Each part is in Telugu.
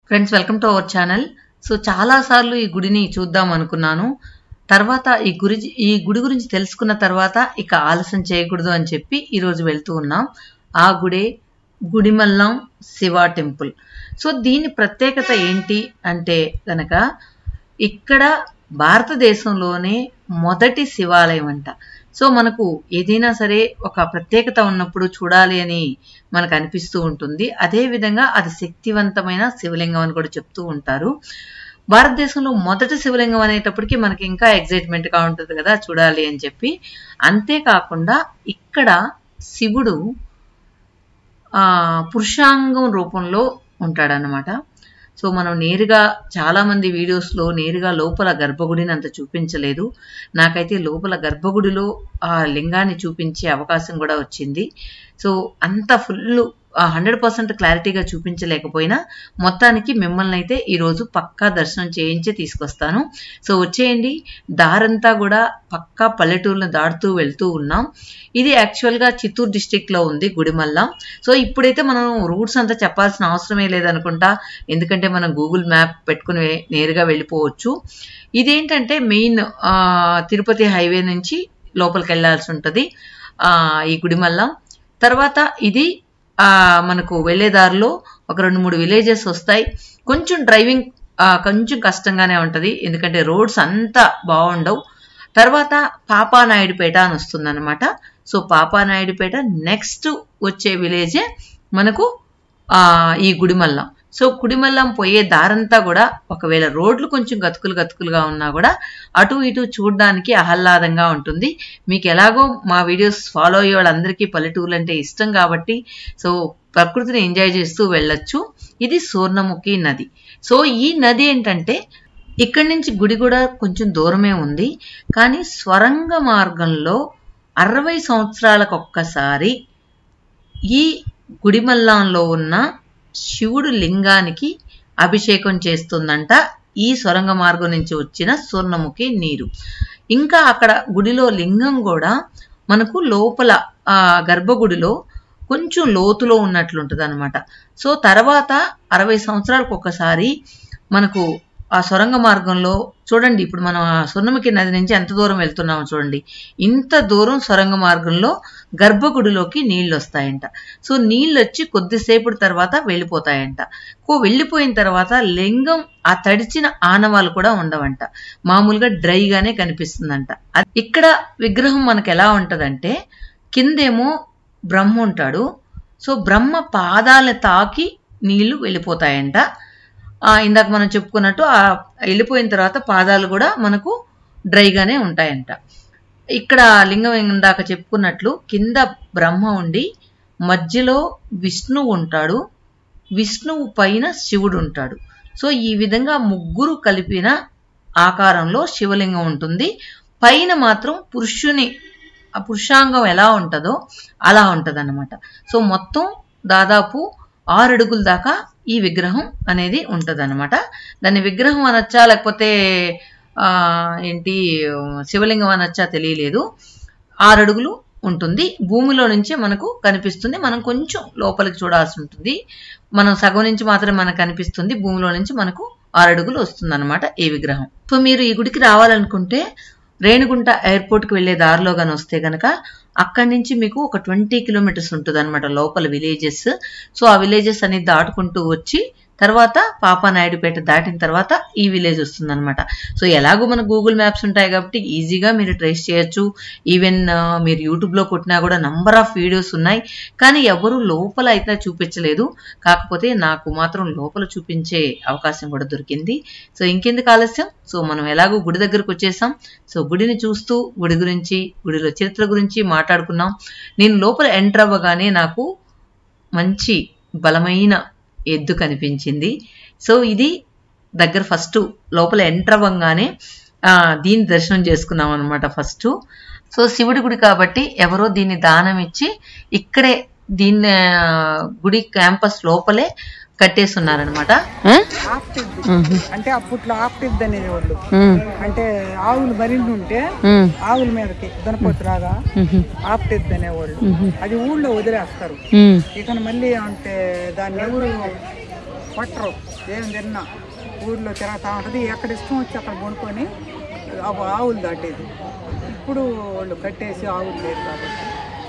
Friends welcome to our channel. So చాలా సార్లు ఈ గుడిని చూద్దాం అనుకున్నాను. తర్వాత ఈ గుడి గురించి తెలుసుకున్న తర్వాత ఇక ఆలస్యం చేయకూడదు అని చెప్పి ఈరోజు వెళ్తూ ఉన్నాం. ఆ గుడే గుడిమల్లం శివ టెంపుల్. సో దీని ప్రత్యేకత ఏంటి అంటే కనుక ఇక్కడ భారతదేశంలోనే మొదటి శివాలయం అంట. సో మనకు ఏదైనా సరే ఒక ప్రత్యేకత ఉన్నప్పుడు చూడాలి అని మనకు అనిపిస్తూ ఉంటుంది. అదే విధంగా అది శక్తివంతమైన శివలింగం అని కూడా చెప్తూ ఉంటారు. భారతదేశంలో మొదటి శివలింగం అనేటప్పటికీ మనకి ఇంకా ఎగ్జైట్మెంట్ గా ఉంటుంది కదా చూడాలి అని చెప్పి. అంతేకాకుండా ఇక్కడ శివుడు పురుషాంగం రూపంలో ఉంటాడనమాట. సో మనం నేరుగా చాలా మంది వీడియోస్లో నేరుగా లోపల గర్భగుడిని అంత చూపించలేదు. నాకైతే లోపల గర్భగుడిలో ఆ లింగాన్ని చూపించే అవకాశం కూడా వచ్చింది. సో అంత ఫుల్ 100% క్లారిటీగా చూపించలేకపోయినా మొత్తానికి మిమ్మల్ని అయితే ఈరోజు పక్కా దర్శనం చేయించి తీసుకొస్తాను. సో వచ్చేయండి. దారంతా కూడా పక్కా పల్లెటూరును దాటుతూ వెళ్తూ ఉన్నాం. ఇది యాక్చువల్గా చిత్తూరు డిస్టిక్లో ఉంది గుడిమల్లం. సో ఇప్పుడైతే మనం రూట్స్ అంతా చెప్పాల్సిన అవసరమే లేదనుకుంటా, ఎందుకంటే మనం గూగుల్ మ్యాప్ పెట్టుకుని నేరుగా వెళ్ళిపోవచ్చు. ఇదేంటంటే మెయిన్ తిరుపతి హైవే నుంచి లోపలికి వెళ్ళాల్సి ఉంటుంది ఈ గుడిమల్లం. తర్వాత ఇది మనకు వెళ్లే దారిలో ఒక 2-3 విలేజెస్ వస్తాయి. కొంచెం డ్రైవింగ్ కొంచెం కష్టంగానే ఉంటుంది, ఎందుకంటే రోడ్స్ అంతా బాగుండవు. తర్వాత పాపానాయుడుపేట అని వస్తుంది అనమాట. సో పాపానాయుడుపేట నెక్స్ట్ వచ్చే విలేజే మనకు ఈ గుడిమల్లం. సో గుడిమల్లం పోయే దారంతా కూడా ఒకవేళ రోడ్లు కొంచెం గతుకులుగా ఉన్నా కూడా అటు ఇటు చూడడానికి ఆహ్లాదంగా ఉంటుంది. మీకు ఎలాగో మా వీడియోస్ ఫాలో అయ్యే వాళ్ళందరికీ పల్లెటూర్లు అంటే ఇష్టం కాబట్టి సో ప్రకృతిని ఎంజాయ్ చేస్తూ వెళ్ళొచ్చు. ఇది సూర్ణముఖి నది. సో ఈ నది ఏంటంటే ఇక్కడి నుంచి గుడి కూడా కొంచెం దూరమే ఉంది, కానీ స్వరంగ మార్గంలో 60 సంవత్సరాలకు ఒక్కసారి ఈ గుడిమల్లంలో ఉన్న శివుడు లింగానికి అభిషేకం చేస్తుందంట ఈ సొరంగ మార్గం నుంచి వచ్చిన సూర్ణముఖి నీరు. ఇంకా అక్కడ గుడిలో లింగం కూడా మనకు లోపల గర్భగుడిలో కొంచెం లోతులో ఉన్నట్లుంటుంది అనమాట. సో తర్వాత 60 సంవత్సరాలకు ఒకసారి మనకు ఆ సొరంగ మార్గంలో చూడండి, ఇప్పుడు మనం ఆ సూర్ణముఖి నది నుంచి ఎంత దూరం వెళ్తున్నామో చూడండి. ఇంత దూరం సొరంగ మార్గంలో గర్భగుడిలోకి నీళ్ళు వస్తాయంట. సో నీళ్ళు వచ్చి కొద్దిసేపటి తర్వాత వెళ్ళిపోతాయంట. వెళ్ళిపోయిన తర్వాత లింగం ఆ తడిచిన ఆనవాళ్ళు కూడా ఉండవంట, మామూలుగా డ్రైగానే కనిపిస్తుందంట. ఇక్కడ విగ్రహం మనకు ఎలా ఉంటదంటే కిందేమో బ్రహ్మ ఉంటాడు. సో బ్రహ్మ పాదాలు తాకి నీళ్లు వెళ్ళిపోతాయంట. ఇందాక మనం చెప్పుకున్నట్టు వెళ్ళిపోయిన తర్వాత పాదాలు కూడా మనకు డ్రైగానే ఉంటాయంట. ఇక్కడ లింగం ఇందాక చెప్పుకున్నట్లు కింద బ్రహ్మ ఉండి మధ్యలో విష్ణువు ఉంటాడు, విష్ణువు పైన శివుడు ఉంటాడు. సో ఈ విధంగా ముగ్గురు కలిపిన ఆకారంలో శివలింగం ఉంటుంది. పైన మాత్రం పురుషాంగం ఎలా ఉంటుందో అలా ఉంటుంది అన్నమాట. సో మొత్తం దాదాపు 6 అడుగుల దాకా ఈ విగ్రహం అనేది ఉంటుంది అనమాట. దాన్ని విగ్రహం అనొచ్చా లేకపోతే శివలింగం అనొచ్చా తెలియలేదు. 6 అడుగులు ఉంటుంది. భూమిలో నుంచే మనకు కనిపిస్తుంది. మనం కొంచెం లోపలికి చూడాల్సి ఉంటుంది. మనం సగం నుంచి మాత్రమే మనకు కనిపిస్తుంది. భూమిలో నుంచి మనకు 6 అడుగులు వస్తుంది అనమాట ఈ విగ్రహం. సో మీరు ఈ గుడికి రావాలనుకుంటే రేణిగుంట ఎయిర్పోర్ట్కి వెళ్లే దారిలో కానీ వస్తే కనుక అక్కడి నుంచి మీకు ఒక 20 కిలోమీటర్స్ ఉంటుంది అనమాట లోపల విలేజెస్. సో ఆ విలేజెస్ అనేది దాటుకుంటూ వచ్చి తర్వాత పాపానాయుడుపేట దాటిన తర్వాత ఈ విలేజ్ వస్తుంది అనమాట. సో ఎలాగో మన గూగుల్ మ్యాప్స్ ఉంటాయి కాబట్టి ఈజీగా మీరు ట్రేస్ చేయొచ్చు. ఈవెన్ మీరు యూట్యూబ్లో కొట్టినా కూడా నంబర్ ఆఫ్ వీడియోస్ ఉన్నాయి, కానీ ఎవరు లోపల అయితే చూపించలేదు. కాకపోతే నాకు మాత్రం లోపల చూపించే అవకాశం కూడా దొరికింది. సో ఇంకెందుకు ఆలస్యం, సో మనం ఎలాగో గుడి దగ్గరకు వచ్చేసాం. సో గుడిని చూస్తూ గుడి గురించి గుడిలో చరిత్ర గురించి మాట్లాడుకున్నాం. నేను లోపల ఎంటర్ అవ్వగానే నాకు మంచి బలమైన ఎద్దు కనిపించింది. సో ఇది దగ్గర ఫస్ట్ లోపల ఎంటర్ అవ్వగానే దీన్ని దర్శనం చేసుకున్నాం అనమాట ఫస్ట్. సో శివుడి గుడి కాబట్టి ఎవరో దీన్ని దానం ఇచ్చి ఇక్కడే దీన్ని గుడి క్యాంపస్ లోపలే కట్టేస్తున్నారనమాట. అంటే అప్పట్లో ఆప్టిద్ది అనేవాళ్ళు, అంటే ఆవులు మరిన్ని ఉంటే ఆవుల మీదకి దనపతిలాగా ఆప్టిద్ది అనేవాళ్ళు. అది ఊళ్ళో వదిలేస్తారు. ఇక మళ్ళీ అంటే దాన్ని ఎవరు పట్టరు ఏం తిన్నా ఊర్లో తిరుగుతూ ఉంటుంది. ఎక్కడ ఇష్టం వచ్చి అక్కడ కొనుక్కొని ఆవులు దాటేది. ఇప్పుడు వాళ్ళు కట్టేసి ఆవులు లేదు కాబట్టి.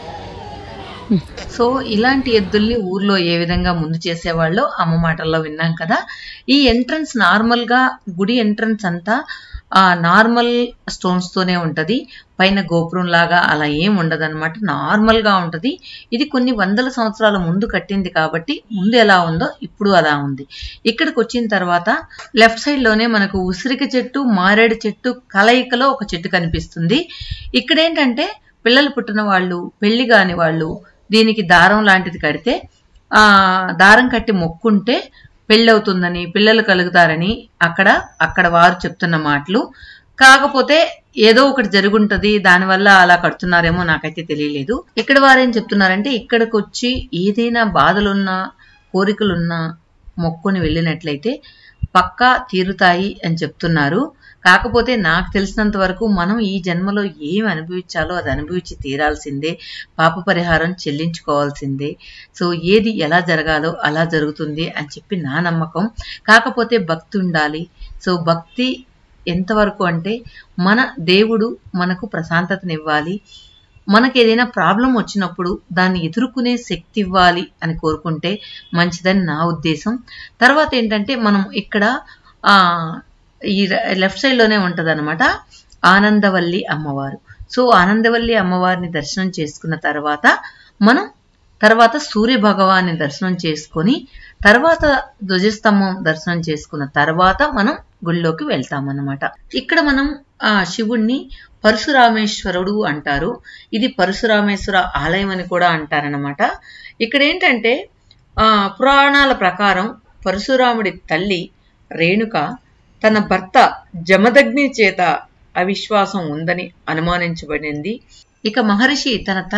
సో ఇలాంటి ఎద్దుల్ని ఊర్లో ఏ విధంగా ముందు చేసేవాళ్ళో అమ్మ మాటల్లో విన్నాం కదా. ఈ ఎంట్రన్స్ నార్మల్గా గుడి ఎంట్రన్స్ అంతా నార్మల్ స్టోన్స్ తోనే ఉంటది. పైన గోపురం లాగా అలా ఏం ఉండదు అనమాట, నార్మల్ గా ఉంటది. ఇది కొన్ని వందల సంవత్సరాల ముందు కట్టింది కాబట్టి ముందు ఎలా ఉందో ఇప్పుడు అలా ఉంది. ఇక్కడికి వచ్చిన తర్వాత లెఫ్ట్ సైడ్ లోనే మనకు ఉసిరిక చెట్టు, మారేడు చెట్టు కలయికలో ఒక చెట్టు కనిపిస్తుంది. ఇక్కడ ఏంటంటే పిల్లలు పుట్టిన వాళ్ళు, పెళ్లి కాని వాళ్ళు దీనికి దారం లాంటిది కడితే దారం కట్టి మొక్కుంటే పెళ్ళవుతుందని, పిల్లలు కలుగుతారని అక్కడ వారు చెప్తున్న మాటలు. కాకపోతే ఏదో ఒకటి జరుగుంటది, దానివల్ల అలా కడుతున్నారేమో, నాకైతే తెలియలేదు. ఇక్కడ వారేం చెప్తున్నారంటే ఇక్కడికి వచ్చి ఏదైనా బాధలున్నా కోరికలున్నా మొక్కుని వెళ్ళినట్లయితే పక్కా తీరుతాయి అని చెప్తున్నారు. కాకపోతే నాకు తెలిసినంత వరకు మనం ఈ జన్మలో ఏమి అనుభవించాలో అది అనుభవించి తీరాల్సిందే, పాప పరిహారం చెల్లించుకోవాల్సిందే. సో ఏది ఎలా జరగాలో అలా జరుగుతుంది అని చెప్పి నా నమ్మకం. కాకపోతే భక్తి ఉండాలి. సో భక్తి ఎంతవరకు అంటే మన దేవుడు మనకు ప్రశాంతతనివ్వాలి, మనకు ఏదైనా ప్రాబ్లం వచ్చినప్పుడు దాన్ని ఎదుర్కొనే శక్తి ఇవ్వాలి అని కోరుకుంటే మంచిదని నా ఉద్దేశం. తర్వాత ఏంటంటే మనం ఇక్కడ ఈ లెఫ్ట్ సైడ్ లోనే ఉంటది అనమాట ఆనందవల్లి అమ్మవారు. సో ఆనందవల్లి అమ్మవారిని దర్శనం చేసుకున్న తర్వాత మనం సూర్య భగవాన్ని దర్శనం చేసుకొని తర్వాత ధ్వజస్తంభం దర్శనం చేసుకున్న తర్వాత మనం గుళ్ళోకి వెళ్తామన్నమాట. ఇక్కడ మనం శివుణ్ణి పరశురామేశ్వరుడు అంటారు. ఇది పరశురామేశ్వర ఆలయం అని కూడా అంటారనమాట. ఇక్కడ ఏంటంటే పురాణాల ప్రకారం పరశురాముడి తల్లి రేణుక తన భర్త జమదగ్ని చేత అవిశ్వాసం ఉందని అనుమానించబడింది. ఇక మహర్షి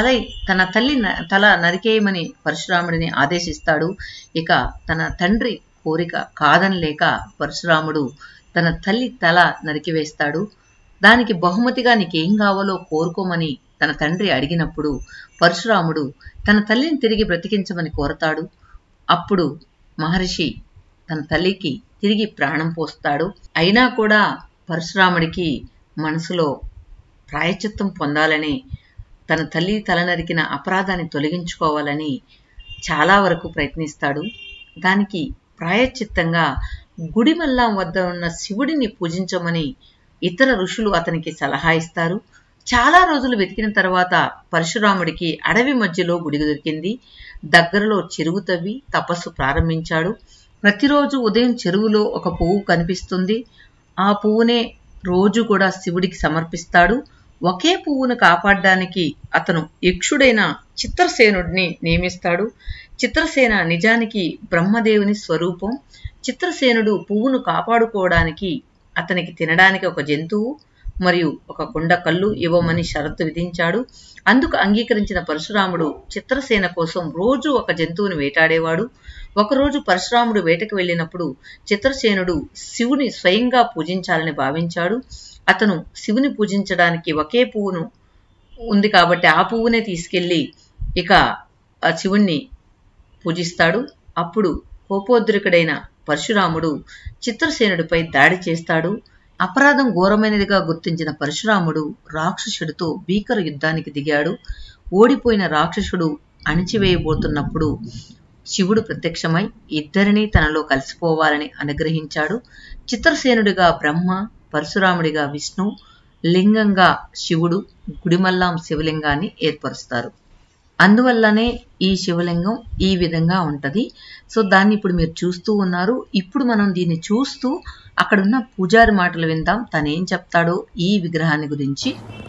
తన తల్లి తల నరికేయమని పరశురాముడిని ఆదేశిస్తాడు. ఇక తన తండ్రి కోరిక కాదనలేక పరశురాముడు తన తల్లి తల నరికివేస్తాడు. దానికి బహుమతిగా నీకేం కావాలో కోరుకోమని తన తండ్రి అడిగినప్పుడు పరశురాముడు తన తల్లిని తిరిగి బ్రతికించమని కోరతాడు. అప్పుడు మహర్షి తన తల్లికి తిరిగి ప్రాణం పోస్తాడు. అయినా కూడా పరశురాముడికి మనసులో ప్రాయశ్చిత్తం పొందాలని, తన తల్లి తల నరికిన అపరాధాన్ని తొలగించుకోవాలని చాలా వరకు ప్రయత్నిస్తాడు. దానికి ప్రాయశ్చిత్తంగా గుడిమల్లం వద్ద ఉన్న శివుడిని పూజించమని ఇతర ఋషులు అతనికి సలహా ఇస్తారు. చాలా రోజులు వెతికిన తర్వాత పరశురాముడికి అడవి మధ్యలో గుడి దొరికింది. దగ్గరలో చెరువు తవ్వి తపస్సు ప్రారంభించాడు. ప్రతిరోజు ఉదయం చెరువులో ఒక పువ్వు కనిపిస్తుంది. ఆ పువ్వునే రోజు కూడా శివుడికి సమర్పిస్తాడు. ఒకే పువ్వును కాపాడడానికి అతను యక్షుడైన చిత్రసేనుడిని నియమిస్తాడు. చిత్రసేన నిజానికి బ్రహ్మదేవుని స్వరూపం. చిత్రసేనుడు పువ్వును కాపాడుకోవడానికి అతనికి తినడానికి ఒక జంతువు మరియు ఒక కుండ కళ్ళు ఇవ్వమని షరతు విధించాడు. అందుకు అంగీకరించిన పరశురాముడు చిత్రసేన కోసం రోజు ఒక జంతువుని వేటాడేవాడు. ఒకరోజు పరశురాముడు వేటకు వెళ్ళినప్పుడు చిత్రసేనుడు శివుని స్వయంగా పూజించాలని భావించాడు. అతను శివుని పూజించడానికి ఒకే పువ్వును ఉంది కాబట్టి ఆ పువ్వునే తీసుకెళ్లి ఇక ఆ శివుణ్ణి పూజిస్తాడు. అప్పుడు కోపోద్రికుడైన పరశురాముడు చిత్రసేనుడిపై దాడి చేస్తాడు. అపరాధం ఘోరమైనదిగా గుర్తించిన పరశురాముడు రాక్షసుడితో భీకర యుద్ధానికి దిగాడు. ఓడిపోయిన రాక్షసుడు అణిచివేయబోతున్నప్పుడు శివుడు ప్రత్యక్షమై ఇద్దరినీ తనలో కలిసిపోవాలని అనుగ్రహించాడు. చిత్రసేనుడిగా బ్రహ్మ, పరశురాముడిగా విష్ణు, లింగంగా శివుడు గుడిమల్లాం శివలింగాన్ని ఏర్పరుస్తారు. అందువల్లనే ఈ శివలింగం ఈ విధంగా ఉంటది. సో దాన్ని ఇప్పుడు మీరు చూస్తూ ఉన్నారు. ఇప్పుడు మనం దీన్ని చూస్తూ అక్కడున్న పూజారి మాటలు విందాం, తనేం చెప్తాడో ఈ విగ్రహాన్ని గురించి.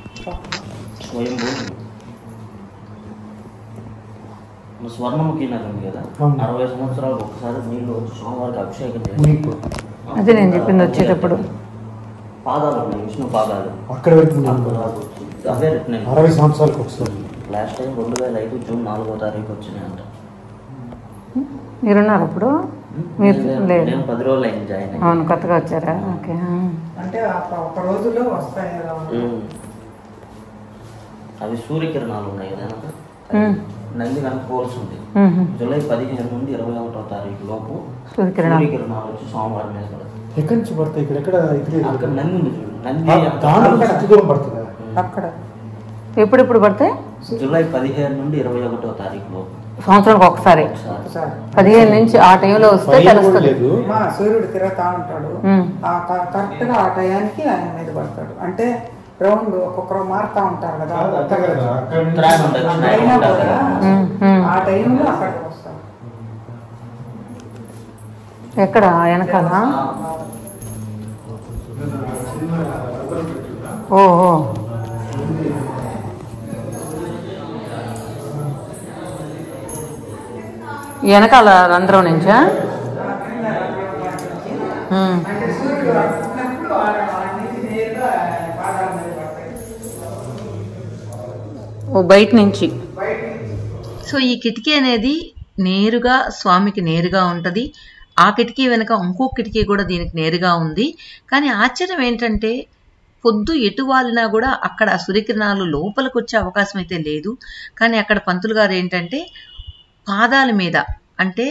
స్వర్ణముఖి నగరం కదా, 60 సంవత్సరాలకు ఒకసారి నీళ్ళు వచ్చి స్వామివారికి అభిషేకం చేస్తారు. అదే నేను చెప్పింది వచ్చేటప్పుడు పాదాలు ఉన్నాయి, విష్ణు పాదాలు అక్కడ వరకు అవే 60 సంవత్సరాలకు ఒకసారి. లాస్ట్ టైం 2005 జూన్ 4వ తారీఖు వచ్చినాయంట. మీరున్నారు అప్పుడు? నేను 10 రోజులు అయింది జాయిన్ అయ్యి. అవును, కొత్తగా వచ్చారా? ఓకే. అంటే ఒక రోజులో వస్తాయి. అవి సూర్యకిరణాలు ఉన్నాయి కదా, నంది వెనక హోల్స్ ఉంది. జూలై 15 నుండి 21వ తారీఖు లోపు సూర్యకిరణాలు వచ్చి స్వామివారి మీద పడతాయి. ఎక్కడి నుంచి పడతాయి? ఇక్కడ అక్కడ నంది ఉంది చూడు, నంది పడుతుంది అక్కడ. ఎప్పుడెప్పుడు పడతాయి? జూలై 15 నుండి 21వ తారీఖు లోపు, సంవత్సరానికి ఒకసారి 15 నుంచి ఆ టైంలో వస్తే తెలుస్తుంది. సూర్యుడు తిరుగుతా ఉంటాడు, కరెక్ట్ గా ఆ టయానికి ఆయన మీద పడతాడు. అంటే రౌండ్ ఒక్కొక్కరు మారుతా ఉంటారు కదా, ఆ టైంలో అక్కడికి వస్తాడు. ఎక్కడ వెనకాల? ఓ వెనకాల రంధ్రం నుంచా? ఓ బయట నుంచి. సో ఈ కిటికీ అనేది నేరుగా స్వామికి నేరుగా ఉంటుంది. ఆ కిటికీ వెనక ఇంకో కిటికీ కూడా దీనికి నేరుగా ఉంది. కానీ ఆశ్చర్యం ఏంటంటే పొద్దు ఎటు వాలినా కూడా అక్కడ సూర్యకిరణాలు లోపలికి వచ్చే అవకాశం అయితే లేదు. కానీ అక్కడ పంతులు గారు ఏంటంటే పాదాల మీద, అంటే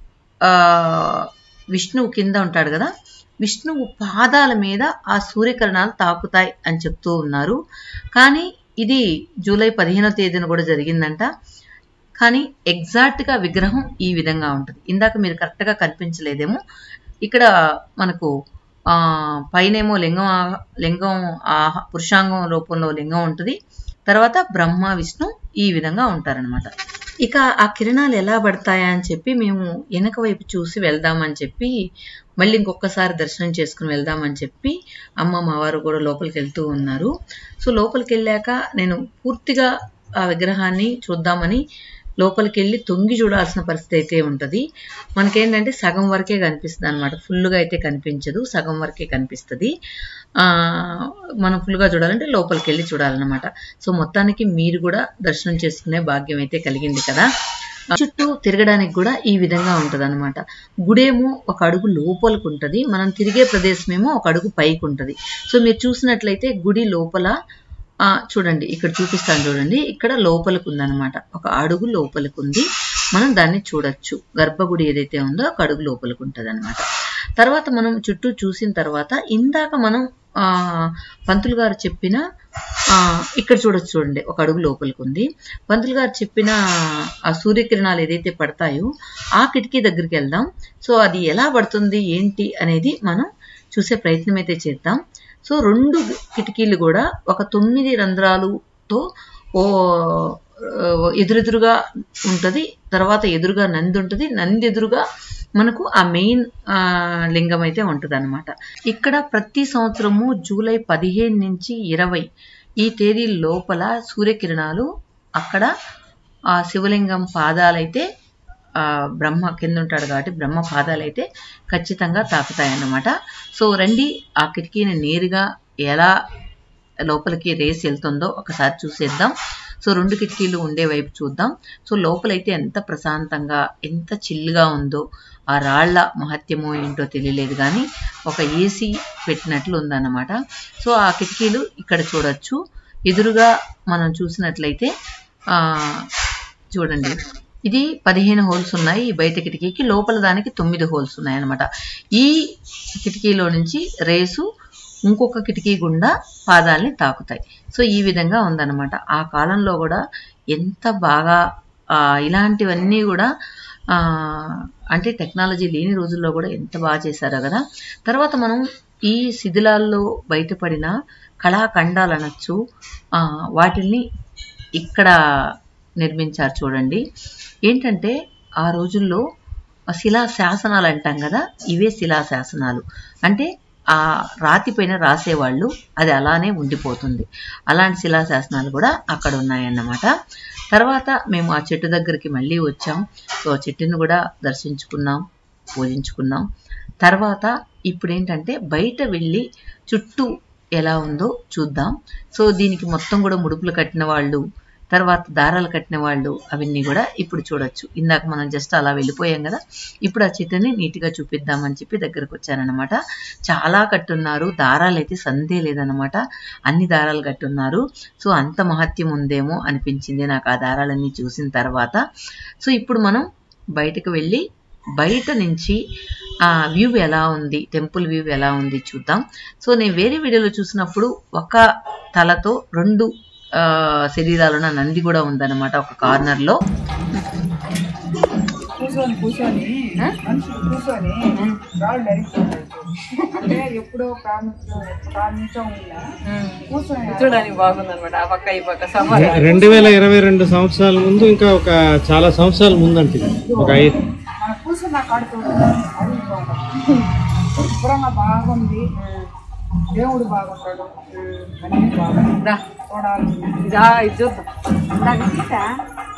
విష్ణువు కింద ఉంటాడు కదా, విష్ణువు పాదాల మీద ఆ సూర్యకిరణాలు తాకుతాయి అని చెప్తూ ఉన్నారు. కానీ ఇది జూలై 15వ తేదీన కూడా జరిగిందంట. కానీ ఎగ్జాక్ట్గా విగ్రహం ఈ విధంగా ఉంటుంది. ఇందాక మీరు కరెక్ట్గా కనిపించలేదేమో. ఇక్కడ మనకు పైనేమో లింగం పురుషాంగం రూపంలో లింగం ఉంటుంది. తర్వాత బ్రహ్మ విష్ణు ఈ విధంగా ఉంటారనమాట. ఇక ఆ కిరణాలు ఎలా పడతాయా అని చెప్పి మేము వెనక వైపు చూసి వెళ్దామని చెప్పి మళ్ళీ ఇంకొకసారి దర్శనం చేసుకుని వెళ్దామని చెప్పి అమ్మ మావారు కూడా లోపలికి వెళ్తూ ఉన్నారు. సో లోపలికి వెళ్ళాక నేను పూర్తిగా ఆ విగ్రహాన్ని చూద్దామని లోపలికి వెళ్ళి తొంగి చూడాల్సిన పరిస్థితి అయితే ఉంటుంది. మనకేంటంటే సగం వరకే కనిపిస్తుంది అనమాట, ఫుల్గా అయితే కనిపించదు, సగం వరకే కనిపిస్తుంది. మనం ఫుల్గా చూడాలంటే లోపలికి వెళ్ళి చూడాలన్నమాట. సో మొత్తానికి మీరు కూడా దర్శనం చేసుకునే భాగ్యం అయితే కలిగింది కదా. చుట్టూ తిరగడానికి కూడా ఈ విధంగా ఉంటుంది అనమాట. గుడేమో ఒక అడుగు లోపలికి ఉంటుంది, మనం తిరిగే ప్రదేశమేమో ఒక అడుగు పైకి ఉంటుంది. సో మీరు చూసినట్లయితే గుడి లోపల చూడండి, ఇక్కడ చూపిస్తాను చూడండి, ఇక్కడ లోపలికి ఉందన్నమాట, ఒక అడుగు లోపలికి ఉంది. మనం దాన్ని చూడొచ్చు. గర్భగుడి ఏదైతే ఉందో ఒక అడుగు లోపలికి ఉంటుంది అనమాట. తర్వాత మనం చుట్టూ చూసిన తర్వాత ఇందాక మనం పంతులు గారు చెప్పిన ఇక్కడ చూడొచ్చు చూడండి, ఒక అడుగు లోపలికి ఉంది. పంతులు గారు చెప్పిన ఆ సూర్యకిరణాలు ఏదైతే పడతాయో ఆ కిటికీ దగ్గరికి వెళ్దాం. సో అది ఎలా పడుతుంది ఏంటి అనేది మనం చూసే ప్రయత్నం అయితే చేద్దాం. సో 2 కిటికీలు కూడా ఒక 9 రంధ్రాలతో ఎదురుగా ఉంటుంది. తర్వాత ఎదురుగా నంది ఉంటుంది, నంది ఎదురుగా మనకు ఆ మెయిన్ లింగం అయితే ఉంటుంది అనమాట. ఇక్కడ ప్రతి సంవత్సరము జూలై 15 నుంచి 20 ఈ తేదీ లోపల సూర్యకిరణాలు అక్కడ ఆ శివలింగం పాదాలైతే బ్రహ్మ కింద ఉంటాడు కాబట్టి బ్రహ్మ పాదాలైతే ఖచ్చితంగా తాకుతాయన్నమాట. సో రండి ఆ కిటికీని నేరుగా ఎలా లోపలికి రేసి వెళ్తుందో ఒకసారి చూసేద్దాం. సో 2 కిటికీలు ఉండే వైపు చూద్దాం. సో లోపలైతే ఎంత ప్రశాంతంగా ఎంత చిల్లుగా ఉందో, ఆ రాళ్ల మహత్యమో ఏంటో తెలియలేదు కానీ ఒక ఏసీ పెట్టినట్లు ఉందన్నమాట. సో ఆ కిటికీలు ఇక్కడ చూడొచ్చు. ఎదురుగా మనం చూసినట్లయితే చూడండి, ఇది 15 హోల్స్ ఉన్నాయి ఈ బయట కిటికీకి, లోపల దానికి 9 హోల్స్ ఉన్నాయి అన్నమాట. ఈ కిటికీలో నుంచి రేసు ఇంకొక కిటికీ గుండా పాదాలని తాకుతాయి. సో ఈ విధంగా ఉందన్నమాట. ఆ కాలంలో కూడా ఎంత బాగా ఇలాంటివన్నీ కూడా అంటే టెక్నాలజీ లేని రోజుల్లో కూడా ఎంత బాగా చేశారో కదా. తర్వాత మనం ఈ శిథిలాల్లో బయటపడిన కళాఖండాలు అనొచ్చు, వాటిల్ని ఇక్కడ నిర్మించారు చూడండి. ఏంటంటే ఆ రోజుల్లో శిలా శాసనాలు అంటాం కదా, ఇవే శిలా శాసనాలు. అంటే ఆ రాతి పైన రాసేవాళ్ళు, అది అలానే ఉండిపోతుంది. అలాంటి శిలా శాసనాలు కూడా అక్కడ ఉన్నాయన్నమాట. తర్వాత మేము ఆ చెట్టు దగ్గరికి మళ్ళీ వచ్చాం. సో చెట్టును కూడా దర్శించుకున్నాం, పూజించుకున్నాం. తర్వాత ఇప్పుడు ఏంటంటే బయట వెళ్ళి చుట్టూ ఎలా ఉందో చూద్దాం. సో దీనికి మొత్తం కూడా ముడుపులు కట్టిన వాళ్ళు తర్వాత దారాలు కట్టిన వాళ్ళు అవన్నీ కూడా ఇప్పుడు చూడొచ్చు. ఇందాక మనం జస్ట్ అలా వెళ్ళిపోయాం కదా, ఇప్పుడు ఆ చిట్టని నీట్గా చూపిద్దామని చెప్పి దగ్గరకు వచ్చానమాట. చాలా కట్టున్నారు, దారాలు అయితే సందే లేదనమాట, అన్ని దారాలు కట్టున్నారు. సో అంత మహత్యం ఉందేమో అనిపించింది నాకు ఆ దారాలన్నీ చూసిన తర్వాత. సో ఇప్పుడు మనం బయటకు వెళ్ళి బయట నుంచి ఆ వ్యూ ఎలా ఉంది, టెంపుల్ వ్యూ ఎలా ఉంది చూద్దాం. సో నేను వేరే వీడియోలో చూసినప్పుడు ఒక తలతో 2 శరీరాలున్న నంది కూడా ఉందన్నమాట ఒక కార్నర్లో. కూర్చొని రాళ్ళు అరిగిపోతాయి. అంటే ఎప్పుడో ప్రాముఖ్యం చూడడానికి బాగుందన్నమాట. ఆ పక్క ఈ పక్క 2022 సంవత్సరాల ముందు, ఇంకా ఒక చాలా సంవత్సరాల ముందు అంటే ఒక 5 మన కూర్చున్న కాడుతూ శుభ్రంగా బాగుంది, దేవుడు బాగుంటాడు, అన్నీ బాగుంది చూడాలి. చూద్దాం.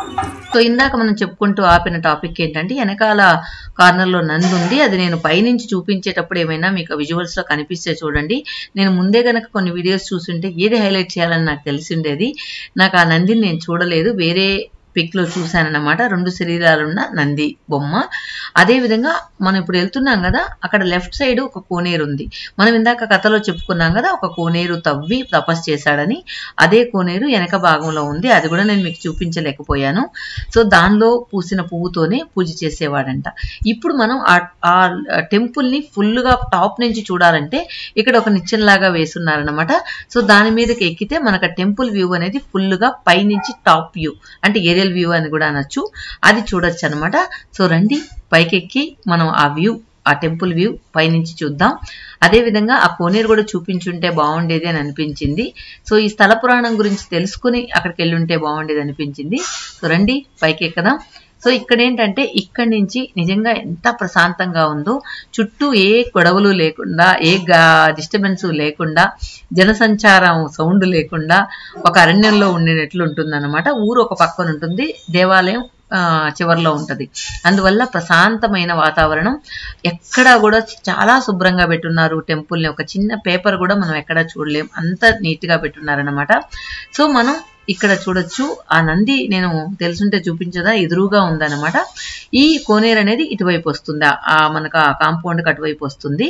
సో ఇందాక మనం చెప్పుకుంటూ ఆపిన టాపిక్ ఏంటంటే వెనకాల కార్నర్లో నంది ఉంది. అది నేను పైనుంచి చూపించేటప్పుడు ఏమైనా మీకు విజువల్స్లో కనిపిస్తే చూడండి. నేను ముందే కనుక కొన్ని వీడియోస్ చూస్తుంటే ఏది హైలైట్ చేయాలని నాకు తెలిసి ఉండేది. నాకు ఆ నందిని నేను చూడలేదు, వేరే పిక్లో చూశానన్నమాట. 2 శరీరాలున్న నంది బొమ్మ. అదేవిధంగా మనం ఇప్పుడు వెళ్తున్నాం కదా, అక్కడ లెఫ్ట్ సైడ్ ఒక కోనేరు ఉంది. మనం ఇందాక కథలో చెప్పుకున్నాం కదా, ఒక కోనేరు తవ్వి తపస్సు చేశాడని. అదే కోనేరు వెనక భాగంలో ఉంది, అది కూడా నేను మీకు చూపించలేకపోయాను. సో దానిలో పూసిన పువ్వుతోనే పూజ చేసేవాడంట. ఇప్పుడు మనం ఆ టెంపుల్ని ఫుల్గా టాప్ నుంచి చూడాలంటే ఇక్కడ ఒక నిచ్చెనలాగా వేసున్నారనమాట. సో దాని మీదకి ఎక్కితే మనకు ఆ టెంపుల్ వ్యూ అనేది ఫుల్గా పైనుంచి టాప్ వ్యూ, అంటే ఏరియల్ వ్యూ అని కూడా అనొచ్చు, అది చూడొచ్చు అనమాట. సో రండి పైకెక్కి మనం ఆ వ్యూ, ఆ టెంపుల్ వ్యూ పైనుంచి చూద్దాం. అదేవిధంగా ఆ కోనేరు కూడా చూపించుంటే బాగుండేది అని అనిపించింది. సో ఈ స్థల పురాణం గురించి తెలుసుకుని అక్కడికి వెళ్ళి ఉంటే బాగుండేది అనిపించింది. సో రండి పైకి ఎక్కదాం. సో ఇక్కడ ఏంటంటే ఇక్కడి నుంచి నిజంగా ఎంత ప్రశాంతంగా ఉందో, చుట్టూ ఏ గొడవలు లేకుండా, ఏ డిస్టర్బెన్స్ లేకుండా, జనసంచారం సౌండ్ లేకుండా ఒక అరణ్యంలో ఉండినట్లు ఉంటుందన్నమాట. ఊరు ఒక పక్కన ఉంటుంది, దేవాలయం చివరిలో ఉంటుంది. అందువల్ల ప్రశాంతమైన వాతావరణం, ఎక్కడా కూడా చాలా శుభ్రంగా పెట్టున్నారు టెంపుల్ని. ఒక చిన్న పేపర్ కూడా మనం ఎక్కడా చూడలేం, అంత నీట్గా పెట్టున్నారనమాట. సో మనం ఇక్కడ చూడొచ్చు ఆ నంది, నేను తెలుసుంటే చూపించదా, ఎదురుగా ఉందన్నమాట. ఈ కోనేరు అనేది ఇటువైపు వస్తుంది, మనకు ఆ కాంపౌండ్కి అటువైపు వస్తుంది.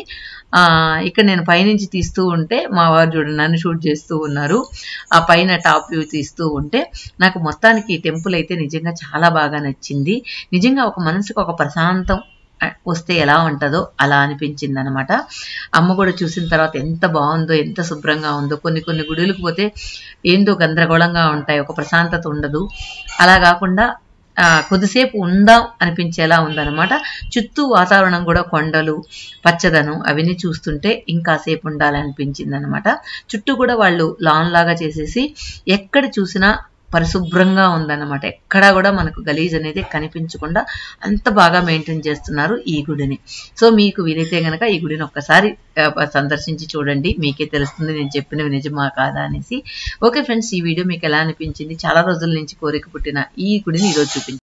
ఇక్కడ నేను పైనుంచి తీస్తూ ఉంటే మా వారు చూడండి నన్ను షూట్ చేస్తూ ఉన్నారు. ఆ పైన టాప్ వ్యూ తీస్తూ ఉంటే నాకు మొత్తానికి ఈ టెంపుల్ అయితే నిజంగా చాలా బాగా నచ్చింది. నిజంగా ఒక మనసుకు ఒక ప్రశాంతం వస్తే ఎలా ఉంటుందో అలా అనిపించింది అనమాట. అమ్మ కూడా చూసిన తర్వాత ఎంత బాగుందో, ఎంత శుభ్రంగా ఉందో. కొన్ని గుడులకు పోతే ఏందో గందరగోళంగా ఉంటాయి, ఒక ప్రశాంతత ఉండదు. అలా కాకుండా కొద్దిసేపు ఉందాం అనిపించేలా ఉందన్నమాట. చుట్టూ వాతావరణం కూడా కొండలు, పచ్చదనం అవన్నీ చూస్తుంటే ఇంకాసేపు ఉండాలనిపించింది అనమాట. చుట్టూ కూడా వాళ్ళు లాన్ లాగా చేసేసి ఎక్కడ చూసినా పరిశుభ్రంగా ఉందన్నమాట. ఎక్కడా కూడా మనకు గలీజ్ అనేది కనిపించకుండా అంత బాగా మెయింటైన్ చేస్తున్నారు ఈ గుడిని. సో మీకు వీలైతే గనక ఈ గుడిని ఒక్కసారి సందర్శించి చూడండి, మీకే తెలుస్తుంది నేను చెప్పినవి నిజమా కాదా అనేసి. ఓకే ఫ్రెండ్స్, ఈ వీడియో మీకు ఎలా అనిపించింది? చాలా రోజుల నుంచి కోరిక పుట్టిన ఈ గుడిని ఈరోజు చూపించాను.